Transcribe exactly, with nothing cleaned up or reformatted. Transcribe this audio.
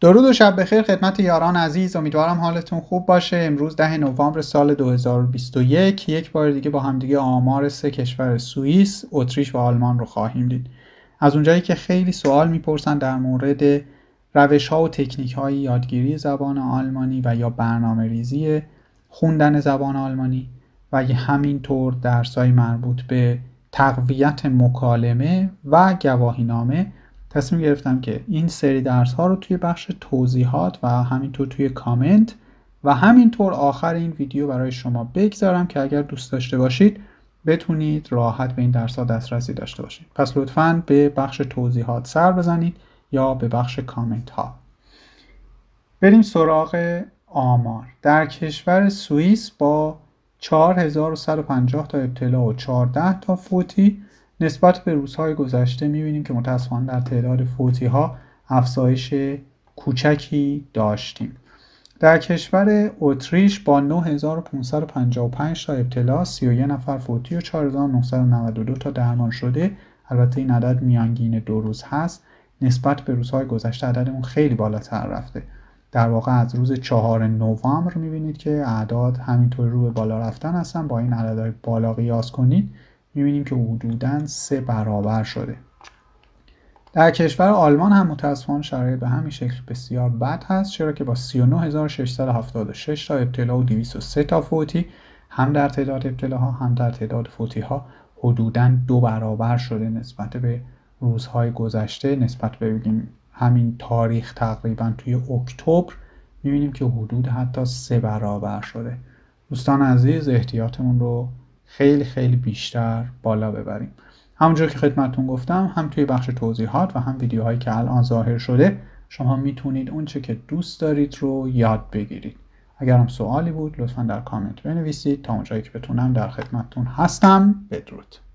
درود و شب بخیر خدمت یاران عزیز، امیدوارم حالتون خوب باشه. امروز ده نوامبر سال دو هزار و بیست و یک یک بار دیگه با همدیگه آمار سه کشور سوئیس، اتریش و آلمان رو خواهیم دید. از اونجایی که خیلی سوال میپرسن در مورد روش ها و تکنیک های یادگیری زبان آلمانی و یا برنامه ریزی خوندن زبان آلمانی و همینطور درس‌های مربوط به تقویت مکالمه و گواهینامه، تصمیم گرفتم که این سری درس ها رو توی بخش توضیحات و همینطور توی کامنت و همینطور آخر این ویدیو برای شما بگذارم که اگر دوست داشته باشید بتونید راحت به این درس ها دسترسی داشته باشید. پس لطفاً به بخش توضیحات سر بزنید یا به بخش کامنت ها. بریم سراغ آمار. در کشور سوئیس با چهار هزار و صد و پنجاه تا ابتلا و چهارده تا فوتی نسبت به روزهای گذشته می‌بینیم که متأسفانه در تعداد فوتی‌ها افزایش کوچکی داشتیم. در کشور اتریش با نه هزار و پانصد و پنجاه و پنج تا ابتلا، سی و یک نفر فوتی و چهار هزار و نهصد و نود و دو تا درمان شده. البته این عدد میانگین دو روز هست. نسبت به روزهای گذشته عددمون خیلی بالاتر رفته. در واقع از روز چهارم نوامبر می‌بینید که اعداد همینطور رو به بالا رفتن هستن. با این عددهای بالا قیاس کنید می‌بینیم که حدوداً سه برابر شده. در کشور آلمان هم متأسفانه شرایط به همین شکل بسیار بد هست، چرا که با سی و نه هزار و ششصد و هفتاد و شش تا ابتلا و دویست و سه تا فوتی هم در تعداد ابتلاها هم در تعداد فوتی‌ها حدوداً دو برابر شده نسبت به روزهای گذشته. نسبت به بگیم همین تاریخ تقریباً توی اکتبر می‌بینیم که حدود حتی سه برابر شده. دوستان عزیز، احتیاطمون رو خیلی خیلی بیشتر بالا ببریم. همونجور که خدمتتون گفتم، هم توی بخش توضیحات و هم ویدیوهایی که الان ظاهر شده شما میتونید اون چه که دوست دارید رو یاد بگیرید. اگر هم سوالی بود لطفاً در کامنت بنویسید. تا اونجایی که بتونم در خدمتتون هستم. بدرود.